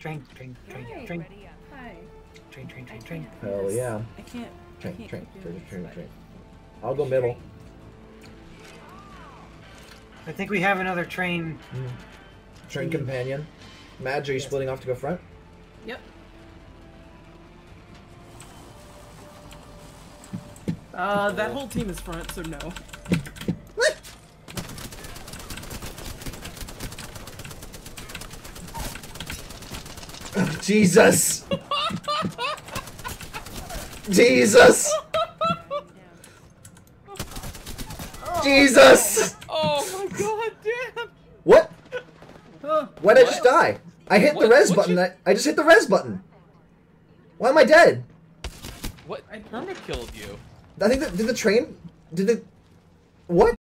Train. Hi. Train. Hell yeah. I can't. Train. I'll go middle. I think we have another train. Train companion. Madge, are you splitting off to go front? Yep. That whole team is front, so no. Oh, Jesus! Jesus! Jesus! Oh my god, damn! What? Why'd I just die? I hit the res button. I just hit the res button. Why am I dead? What? I perma killed you. I think that did the train? Did the what?